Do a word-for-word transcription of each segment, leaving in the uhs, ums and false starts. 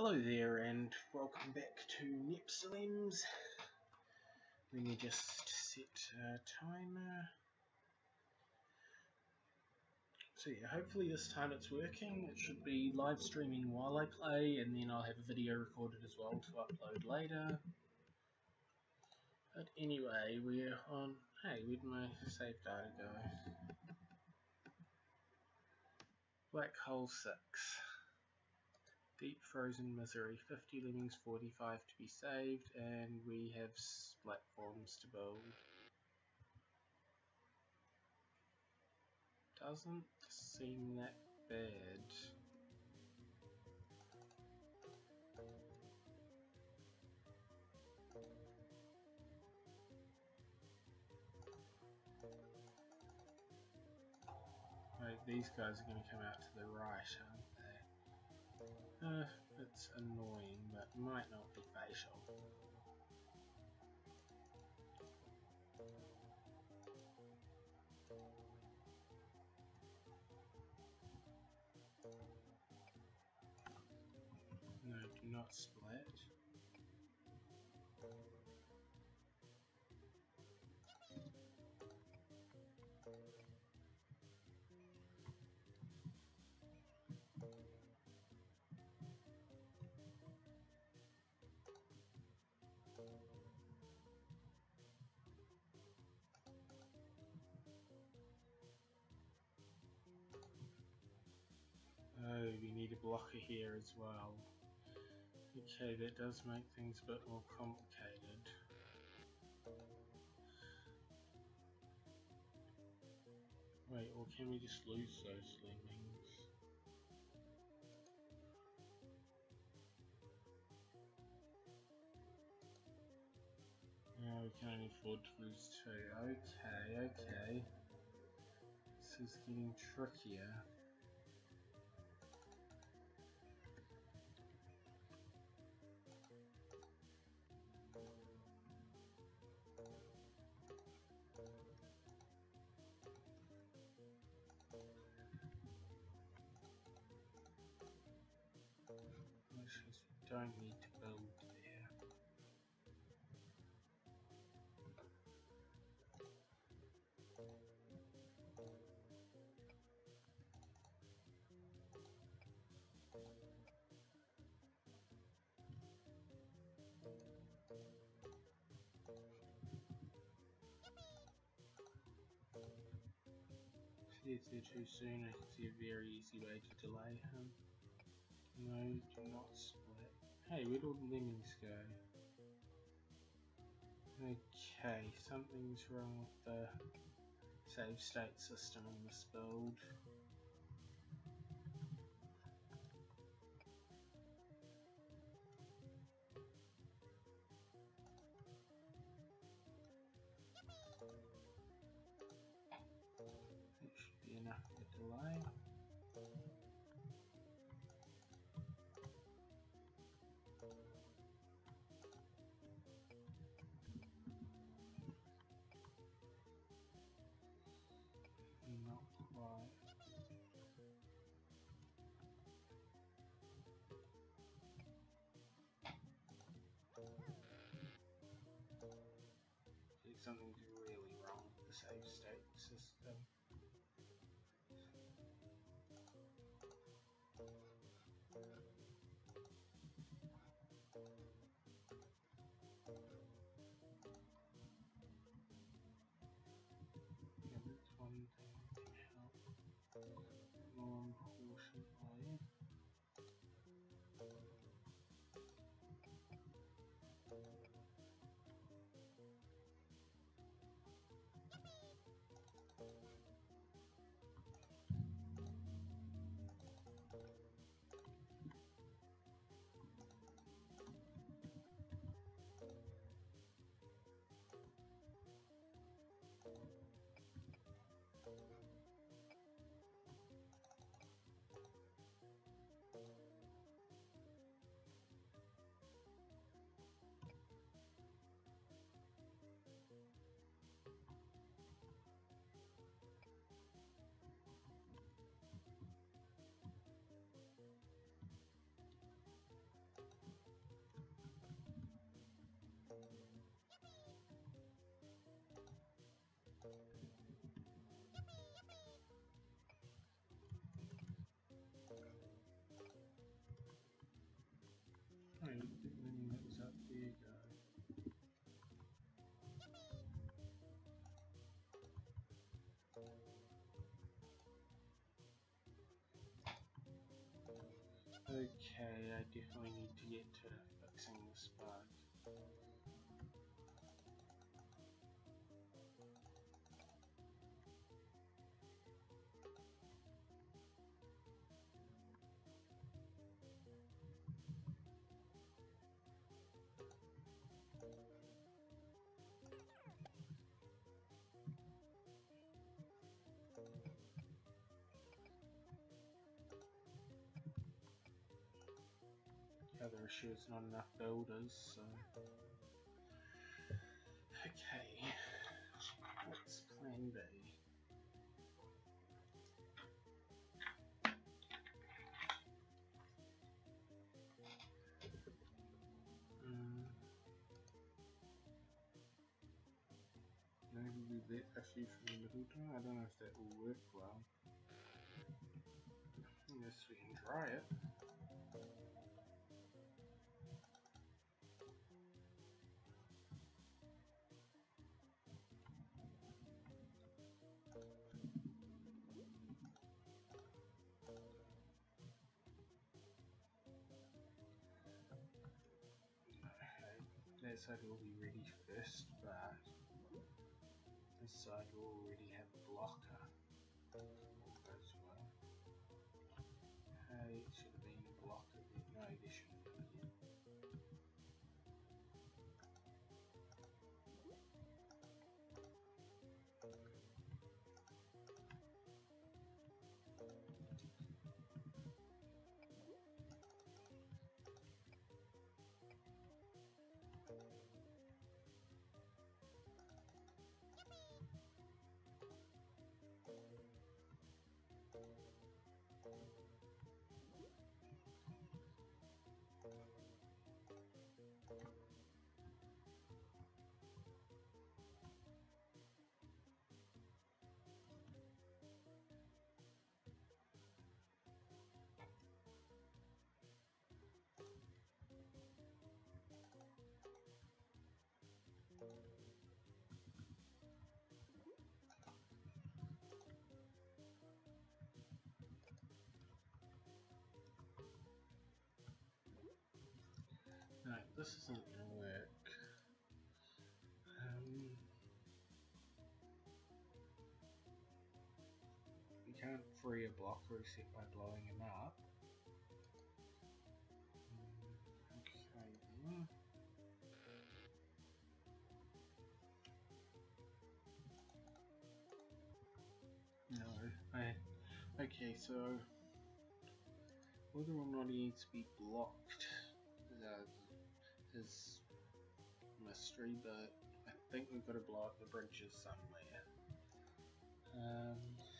Hello there and welcome back to Nepsalims. Let me just set a timer. So yeah, hopefully this time it's working. It should be live streaming while I play, and then I'll have a video recorded as well to upload later. But anyway, we're on... Hey, where'd my save data go? Black Hole six. Deep Frozen Misery, fifty lemmings, forty-five to be saved, and we have platforms to build. Doesn't seem that bad. Right, these guys are going to come out to the right, aren't they? Uh, it's annoying, but might not be fatal. No, do not split. Oh, we need a blocker here as well. Okay, that does make things a bit more complicated. Wait, or can we just lose those lemmings? No, we can only afford to lose two. Okay, okay. This is getting trickier. We don't need to build there. If they're too soon, I can see a very easy way to delay him. No, do not split. Hey, where'd all the lemmings go? Okay, something's wrong with the save state system in this build. It should be enough of a delay. Not quite. Something's really wrong with the save state system. Yeah, that's one thing that can help. More importantly, Okay, I definitely need to get to fixing this bug. The other issue is not enough builders, so... Okay, what's plan B? Mm. Maybe we let a few from the middle down. I don't know if that will work well. Yes, we can try it. Okay, that side will be ready first, but this side will already have a blocker. All goes well. Hey, it should have been a blocker there. No, there shouldn't have been. No, this isn't going to work. Um, we can't free a blocker except by blowing him up. Um, okay, then. No, I, okay, so whether or not he needs to be blocked uh, is a mystery, but I think we've got to blow up the bridges somewhere. Um,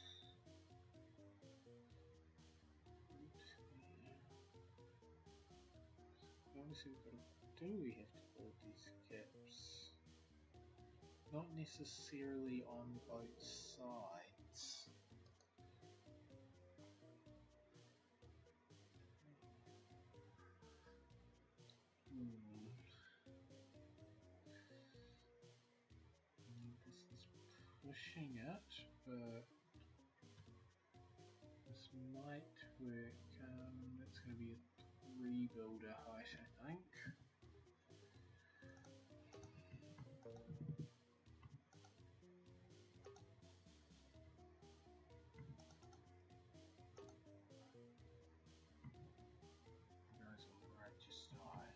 obviously we've got to, do we have to build these gaps? Not necessarily on both sides. Hmm. This is pushing it, but this might work. Um, that's going to be a three builder height, I think. Goes on the right just high.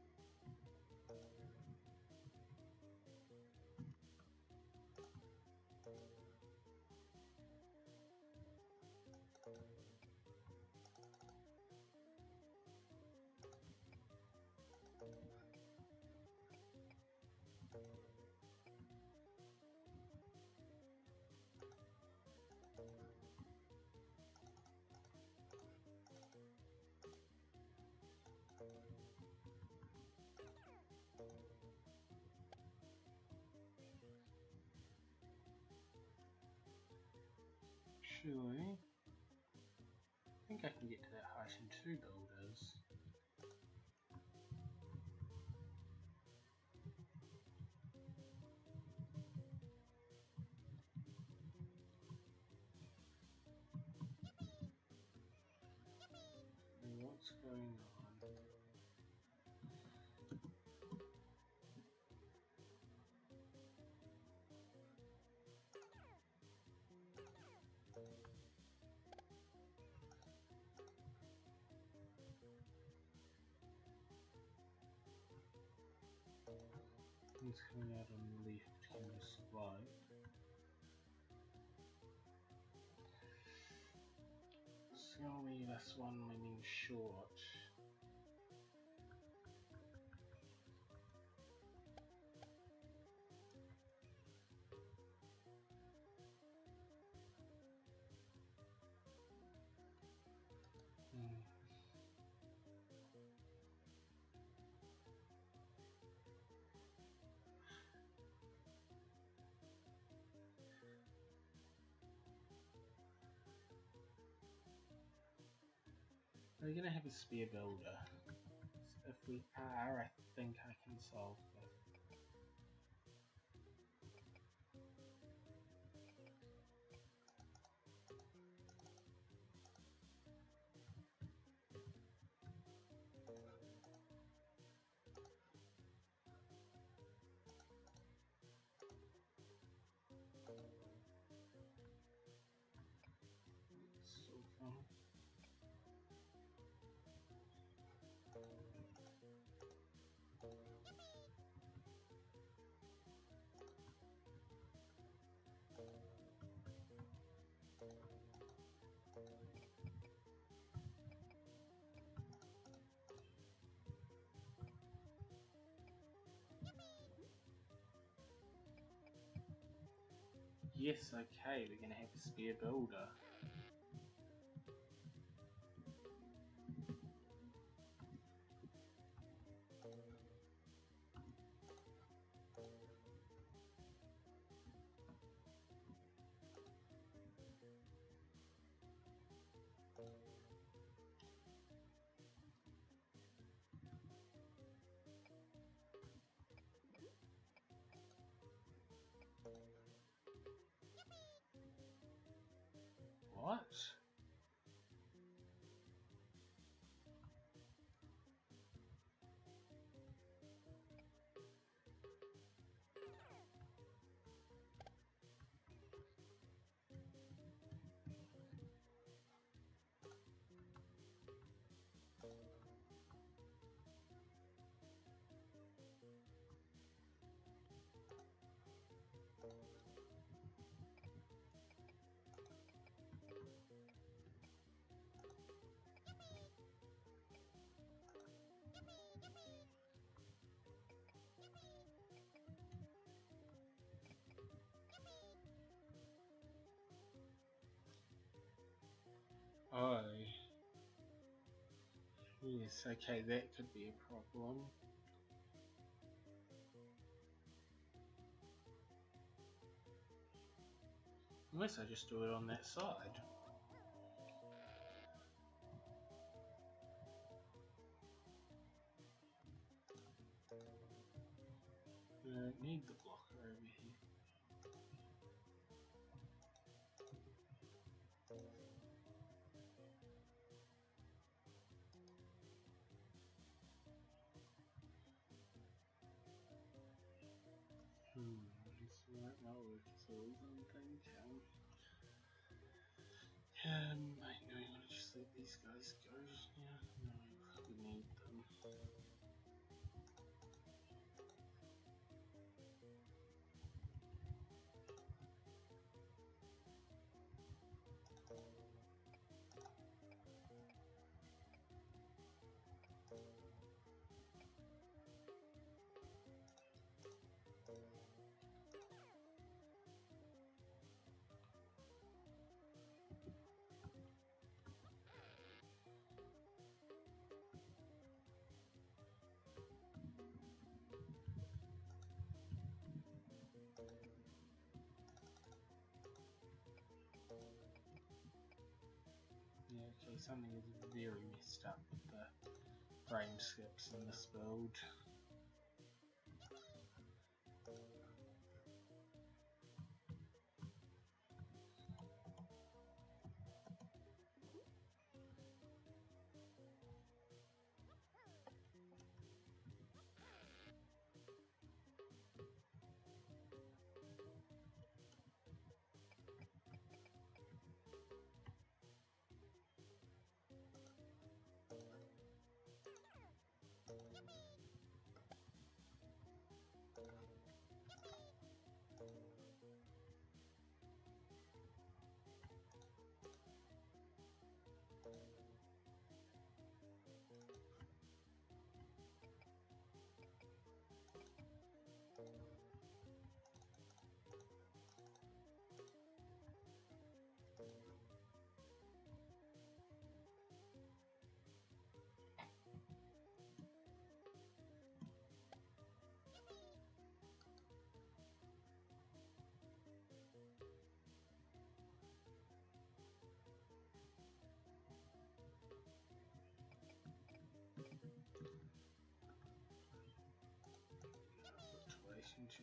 Surely, I think I can get to that height in two builders. And what's What's going on? It's coming out on the left, can you survive? It's gonna leave us one winning short. Hmm. We're gonna have a spear builder. If we are, I think I can solve this. So fun. Yes, okay, we're gonna have a spear builder. What? Oh. Yes, okay, that could be a problem. Unless I just do it on that side. I don't need the blocker over here. Hmm, this might not work as well as I'm thinking. Um, I know you want to just let these guys go. Yeah, no, we need them. Yeah, okay, something is very messed up with the frame skips in this build.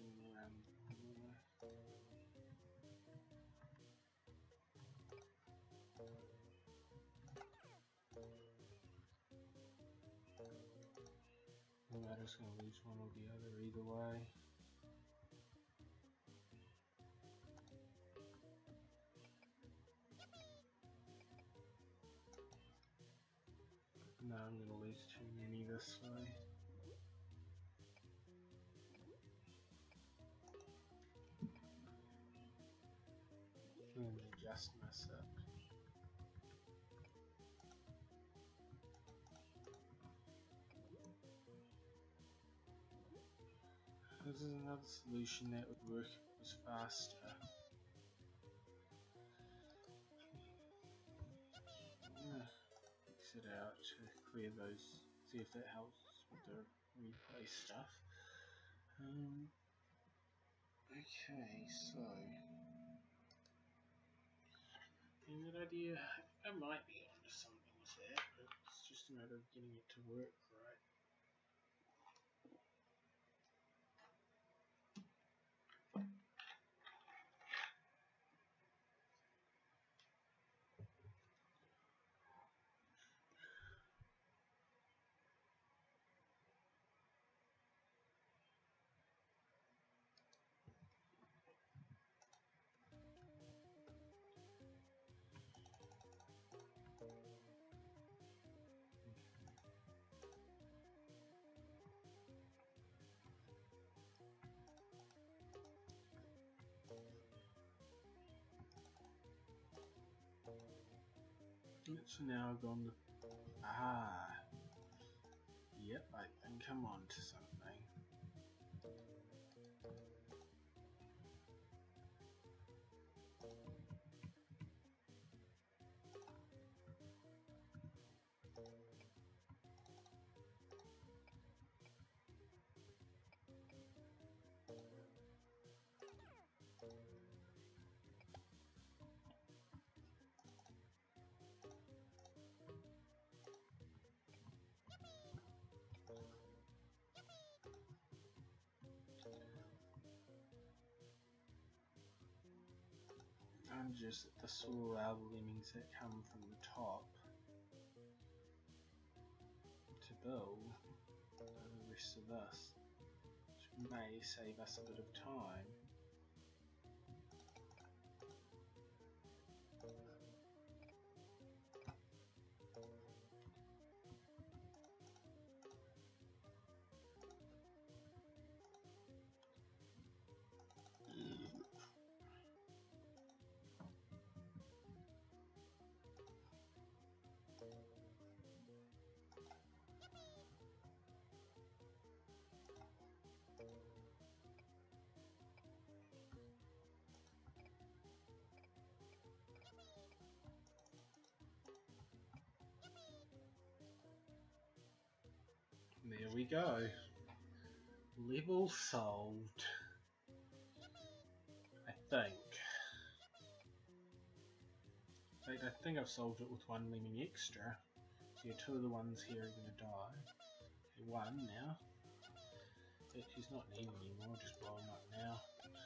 spinning around the corner. I'm just going to lose one or the other either way. No, I'm going to lose too many this way. And just miss it. This is another solution that would work if it was faster. I'm gonna mix it out to clear those, see if that helps with the replay stuff. Um, okay, so in that idea, I might be onto something with that, but it's just a matter of getting it to work right. It's now gone to, ah, yep, I think I'm on to something. I'm just that this will allow the lemmings that come from the top to build the rest of this, which may save us a bit of time. There we go. Level solved. I think. In fact, I think I've solved it with one lemming extra. So yeah, two of the ones here are going to die. Okay, one now. Actually, he's not needed anymore, just blow him up now.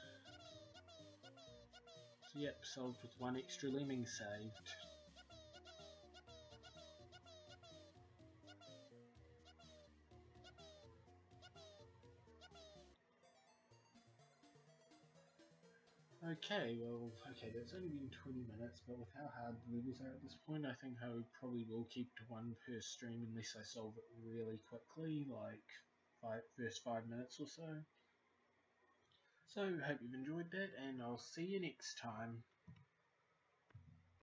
So yep, solved with one extra lemming saved. Okay, well, okay, that's only been twenty minutes, but with how hard the levels are at this point, I think I probably will keep to one per stream unless I solve it really quickly, like five, first five minutes or so. So, hope you've enjoyed that, and I'll see you next time.